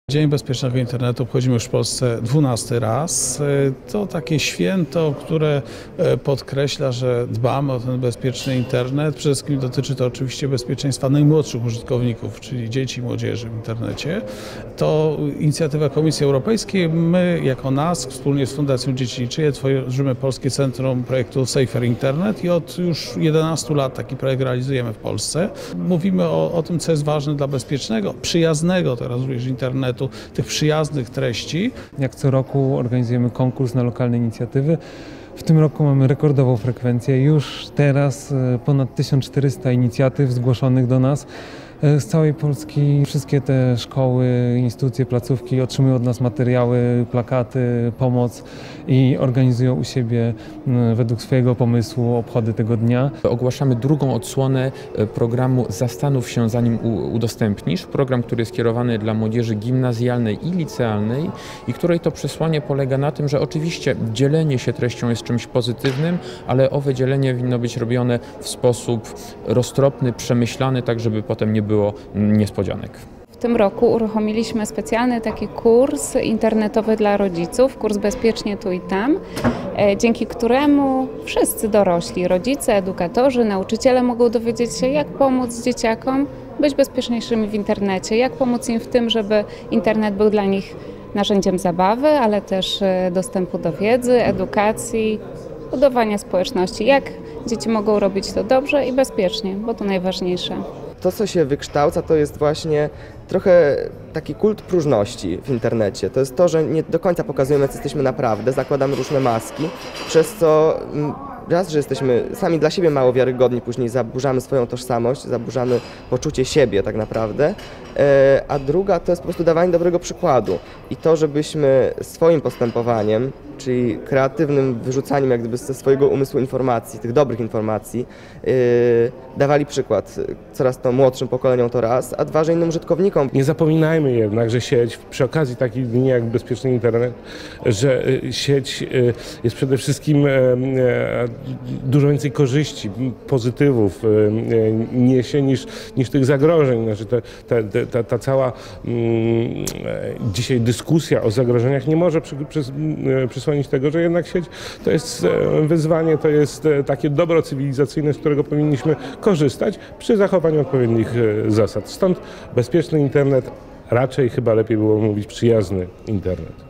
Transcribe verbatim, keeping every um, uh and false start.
Dzień Bezpiecznego Internetu obchodzimy już w Polsce dwunasty raz. To takie święto, które podkreśla, że dbamy o ten bezpieczny internet. Przede wszystkim dotyczy to oczywiście bezpieczeństwa najmłodszych użytkowników, czyli dzieci i młodzieży w internecie. To inicjatywa Komisji Europejskiej. My jako NASK wspólnie z Fundacją Dziecięciej tworzymy Polskie Centrum Projektu Safer Internet i od już jedenastu lat taki projekt realizujemy w Polsce. Mówimy o, o tym, co jest ważne dla bezpiecznego, przyjaznego teraz również internetu, tych przyjaznych treści. Jak co roku organizujemy konkurs na lokalne inicjatywy. W tym roku mamy rekordową frekwencję. Już teraz ponad tysiąc czterysta inicjatyw zgłoszonych do nas z całej Polski. Wszystkie te szkoły, instytucje, placówki otrzymują od nas materiały, plakaty, pomoc i organizują u siebie według swojego pomysłu obchody tego dnia. Ogłaszamy drugą odsłonę programu Zastanów się, zanim udostępnisz. Program, który jest skierowany dla młodzieży gimnazjalnej i licealnej i której to przesłanie polega na tym, że oczywiście dzielenie się treścią jest czymś pozytywnym, ale owe dzielenie winno być robione w sposób roztropny, przemyślany, tak żeby potem nie było niespodzianek. W tym roku uruchomiliśmy specjalny taki kurs internetowy dla rodziców, kurs Bezpiecznie tu i tam, dzięki któremu wszyscy dorośli, rodzice, edukatorzy, nauczyciele mogą dowiedzieć się, jak pomóc dzieciakom być bezpieczniejszymi w internecie, jak pomóc im w tym, żeby internet był dla nich narzędziem zabawy, ale też dostępu do wiedzy, edukacji, budowania społeczności, jak dzieci mogą robić to dobrze i bezpiecznie, bo to najważniejsze. To, co się wykształca, to jest właśnie trochę taki kult próżności w internecie. To jest to, że nie do końca pokazujemy, jak jesteśmy naprawdę, zakładamy różne maski, przez co raz, że jesteśmy sami dla siebie mało wiarygodni, później zaburzamy swoją tożsamość, zaburzamy poczucie siebie tak naprawdę, a druga to jest po prostu dawanie dobrego przykładu i to, żebyśmy swoim postępowaniem, czyli kreatywnym wyrzucaniem jak gdyby ze swojego umysłu informacji, tych dobrych informacji, yy, dawali przykład coraz to młodszym pokoleniom to raz, a dwa, że innym użytkownikom. Nie zapominajmy jednak, że sieć, przy okazji takich dni jak Bezpieczny Internet, że sieć jest przede wszystkim dużo więcej korzyści, pozytywów niesie niż, niż tych zagrożeń. Znaczy ta, ta, ta, ta cała mm, dzisiaj dyskusja o zagrożeniach nie może przy, przy, przysłonić tego, że jednak sieć to jest wyzwanie, to jest takie dobro cywilizacyjne, z którego powinniśmy korzystać przy zachowaniu odpowiednich zasad. Stąd bezpieczny internet, raczej chyba lepiej było mówić przyjazny internet.